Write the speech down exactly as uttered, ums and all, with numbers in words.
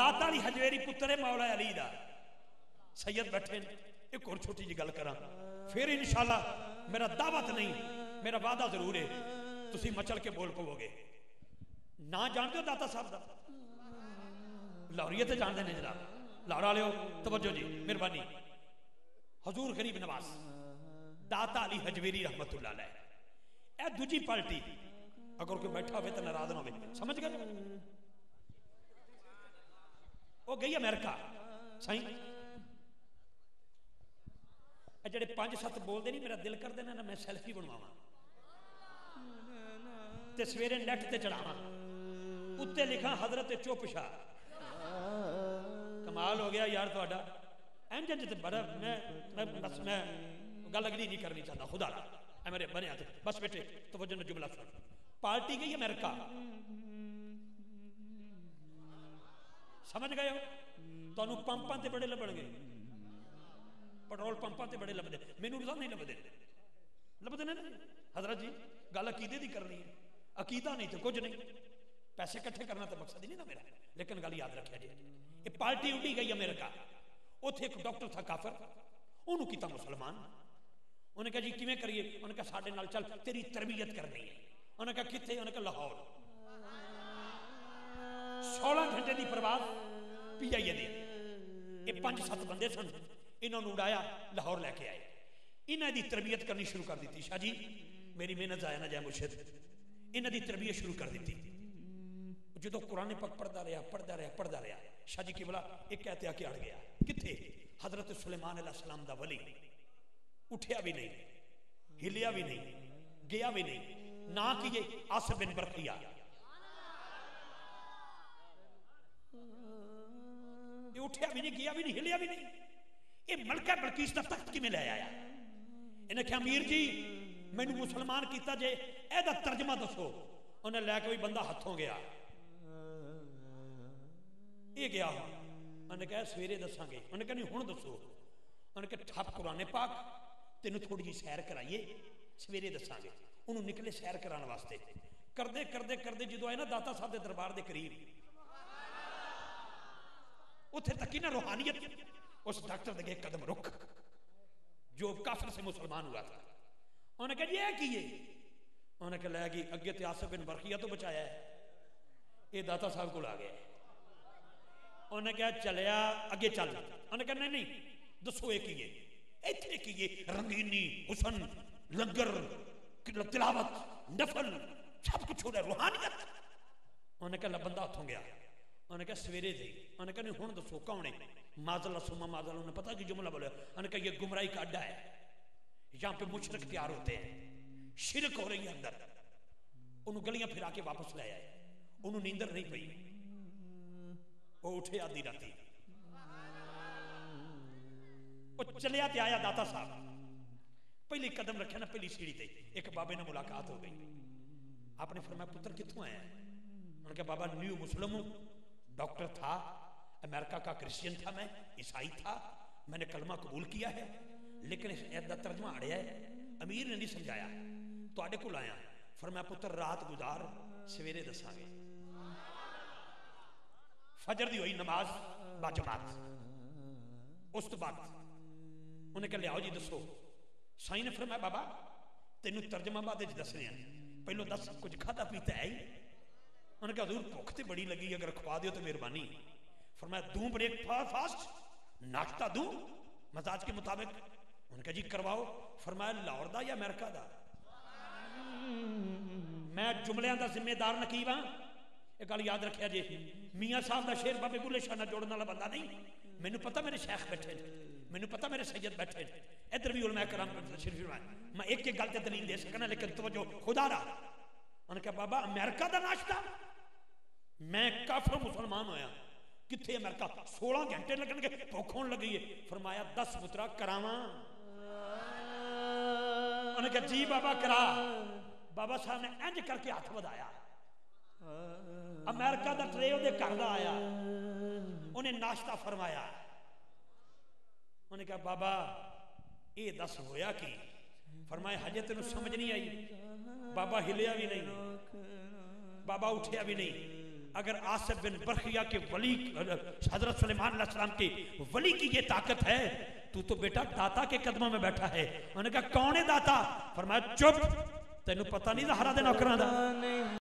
दाता अली हजवेरी पुत्र है मौला अली दा। सैयद बैठे एक और छोटी जी गल करा फिर इंशाअल्लाह मेरा दावत नहीं मेरा वादा जरूर है तुसी मचल के बोल पवोगे। ना जानते हो दाता साहब दा लाहौरियत जानते हैं जनाब लाहौर वाले हो तवज्जो जी मेहरबानी। हजूर गरीब नवाज दाता अली हजवेरी रहमतुल्लाह अलैह ए दूजी पार्टी अगर कोई बैठा हो तो नाराज ना हो समझ गए। वो गई अमेरिका सही जेडे पांच सत्त बोलते नहीं मेरा दिल कर देना ना मैं सैल्फी बनवावा ते सवेरे नेट ते चढ़ावा उत्ते लिखा हजरत चुप शाह। कमाल हो गया यार थोड़ा इंज इंज ते बड़ा मैं, मैं बस मैं गल अगली नहीं करनी चाहता खुदा ला मेरे बने हाथ बस बेटे तो वजह न जुमला सुन। पार्टी गई अमेरिका समझ गए हो तुहानू पंपां ते बड़े लभणगे पेट्रोल पंपां ते बड़े लभदे मैनू तो नहीं लभदे लभदे ने हजरत जी गल अकीदे दी करनी है अकीदा नहीं तो कुछ नहीं पैसे इकट्ठे करना तो मकसद ही नहीं ना मेरा। लेकिन गल याद रखिया जी ये पार्टी उड़ी गई अमेरिका उत्थे एक डॉक्टर था काफर उन्होंने किया मुसलमान। उन्हें कहा जी किवें करिए उन्हें कहा साडे नाल चल तेरी तरबियत करनी है। उन्हें कहा कित्थे उन्हें कहा लाहौर सोलह घंटे की प्रवास पी आई ए ये पांच सत्त बंदे सन इन्होंने उड़ाया लाहौर लैके आए इन्हों की तरबियत करनी शुरू कर दी। शाह जी मेरी मेहनत जाया ना जाए मुर्शिद इन्हों की तरबियत शुरू कर दी। जो कुरान पाक पढ़ता रहा पढ़ता रहा पढ़ता रहा शाह जी किबला एक कहते आके अड़ गया किथे हजरत सुलेमान अलैहिस्सलाम दा वली उठिया भी नहीं हिलिया भी नहीं गया भी नहीं ना कि ये आसिफ बिन बरकिया ये उठिया भी नहीं गया भी नहीं हिलिया भी नहीं। ये मलका बलकीस दा तख्त किवें ले आया। इन्हें कहा अमीर जी मैनू मुसलमान किया जे एदा तर्जमा दसो। उन्हें लैके कोई बंदा हथों गया ये गया उन्हें कहा सवेरे दसांगे। उन्हें कहा नहीं हुण दसो। उन्हें कहा ठप कुरान पाक तेन थोड़ी जी सैर कराइए सवेरे दसांगे। उन्होंने निकले सैर कराने वास्ते करते करते करते जो आए ना दाता साहब के दरबार के करीब उत्थे तकी ना रूहानियत उस डॉक्टर के कदम रुक जो काफिर से मुसलमान हुआ था। उन्हें कहा ये की है। उन्हें कहा लै गई अगे तो आसिफ बिन बरखिया तो बचाया है ये दाता साहब को आ गया। उन्हें कहा चलिया अगे चल। उन्हें कहा नहीं नहीं दसो ये की है इतने की है रंगीनी हुसन लंगर तिलावत नफल सब कुछ हो रहा रूहानियत। उन्हें कहा बंदा हथों गया। उन्हें कहा सवेरे दे। उन्हें कहा नहीं हुण दसो कौन है माजल सुमा माजल। उन्हें पता कि जुमला बोला। उन्हें कहा ये गुमराही का अड्डा है यहाँ पे मुशरिक तैयार होते हैं शिरक हो रही है अंदर। उन्होंने गलियां फिरा के वापस ले आए। उन्होंने नींदर नहीं पई वो उठे आधी राती वो चलिया ते आया दाता साहब पहले कदम रखे ना पहली सीढ़ी ते एक बाबे ने मुलाकात हो गई। आपने फरमाया पुत्र कित्थों आया। उन्होंने कहा बाबा न्यू मुस्लिम हूं डॉक्टर था अमेरिका का क्रिश्चियन था मैं ईसाई था मैंने कलमा कबूल किया है लेकिन इसका तर्जमा अड़िया है अमीर ने नहीं समझाया तुहाडे कोल आया। फरमाया पुत्र रात गुजार सवेरे दसांगे। फजर दी हुई नमाज बाजमात उस तो बाद उन्हें कहा लियाओ जी दसो। साईं ने फरमाया बाबा तेन तर्जमा बाद दसने पहलो दस कुछ खादा पीता है ही। उन्हें कहा हजूर भुख तो बड़ी लगी अगर खवा दो तो मेहरबानी। फरमाया दूं ब्रेकफास्ट नाश्ता दूं मजाज के मुताबिक। उन्हें कहा जी करवाओ। फरमाया लाहौर दा या अमेरिका दा। मैं जुमलियां दा जिम्मेदार नकीब हाँ एक गल याद रखिया जी मियाँ साहब का शेर बाबे बुले शाह जोड़ने वाला बंदा नहीं। मैनू पता मेरे शेख बैठे मैनू पता मेरे सैयद बैठे इधर भी उलमा कराम मैं एक एक गल ते दलील दे सकना लेकिन तवज्जो खुदा रहा। उन्हें कहा बाबा अमेरिका का नाश्ता मैं काफर मुसलमान होया किथे अमेरिका सोलह घंटे लगनगे भुख होने लगी है। फरमाया दस पुत्रा करावा। उन्हें कहा जी बाबा करा। बाबा साहब ने इंज करके हाथ बढ़ाया अमेरिका का ट्रे उहदे घर दा आया उन्हें नाश्ता फरमाया। उन्हें कहा बाबा ये दस होया कि। फरमाया हजे तेन समझ नहीं आई। बाबा हिलिया भी नहीं बाबा उठिया भी नहीं अगर आसिफ बिन बरखिया के वली हजरत सुलेमान अलैहिस्सलाम के वली की ये ताकत है, तू तो बेटा दाता के कदमों में बैठा है। उन्होंने कहा कौन है दाता? फरमाया चुप, तेनू पता नहीं ज़हरा दे नौकरां दा।